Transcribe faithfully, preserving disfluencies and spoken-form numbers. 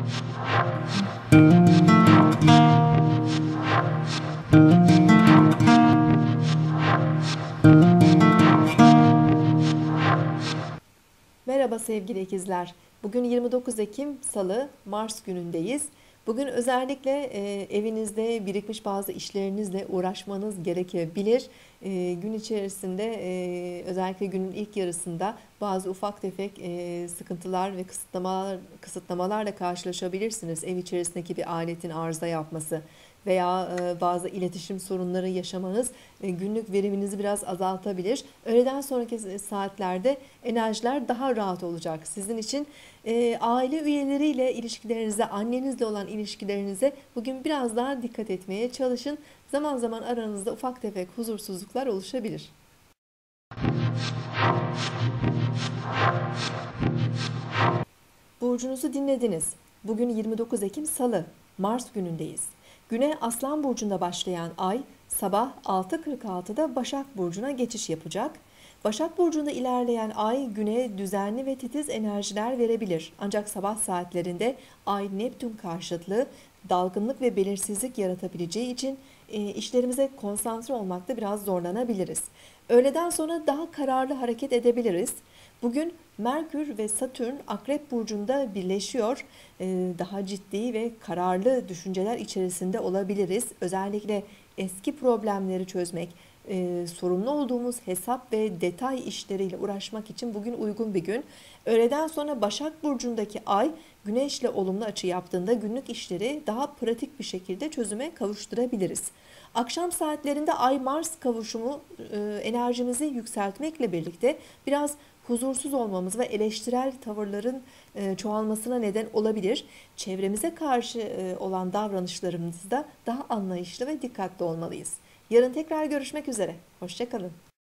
Merhaba sevgili ikizler. Bugün yirmi dokuz Ekim Salı, Mars günündeyiz. Bugün özellikle e, evinizde birikmiş bazı işlerinizle uğraşmanız gerekebilir. E, gün içerisinde e, özellikle günün ilk yarısında bazı ufak tefek e, sıkıntılar ve kısıtlamalar, kısıtlamalarla karşılaşabilirsiniz. Ev içerisindeki bir aletin arıza yapması veya e, bazı iletişim sorunları yaşamanız e, günlük veriminizi biraz azaltabilir. Öğleden sonraki saatlerde enerjiler daha rahat olacak. Sizin için e, aile üyeleriyle ilişkilerinize, annenizle olan ilişkilerinize bugün biraz daha dikkat etmeye çalışın. Zaman zaman aranızda ufak tefek huzursuzluklar oluşabilir. Burcunuzu dinlediniz. Bugün yirmi dokuz Ekim Salı, Mars günündeyiz. Güne Aslan Burcu'nda başlayan ay sabah altı kırk altıda Başak Burcu'na geçiş yapacak. Başak Burcu'nda ilerleyen ay güne düzenli ve titiz enerjiler verebilir. Ancak sabah saatlerinde ay Neptün karşıtlığı dalgınlık ve belirsizlik yaratabileceği için e, işlerimize konsantre olmakta biraz zorlanabiliriz. Öğleden sonra daha kararlı hareket edebiliriz. Bugün Merkür ve Satürn Akrep Burcu'nda birleşiyor. Ee, daha ciddi ve kararlı düşünceler içerisinde olabiliriz. Özellikle eski problemleri çözmek, e, sorumlu olduğumuz hesap ve detay işleriyle uğraşmak için bugün uygun bir gün. Öğleden sonra Başak Burcu'ndaki ay Güneş'le olumlu açı yaptığında günlük işleri daha pratik bir şekilde çözüme kavuşturabiliriz. Akşam saatlerinde Ay-Mars kavuşumu e, enerjimizi yükseltmekle birlikte biraz huzursuz olmamız ve eleştirel tavırların e, çoğalmasına neden olabilir. Çevremize karşı e, olan davranışlarımızda daha anlayışlı ve dikkatli olmalıyız. Yarın tekrar görüşmek üzere. Hoşça kalın.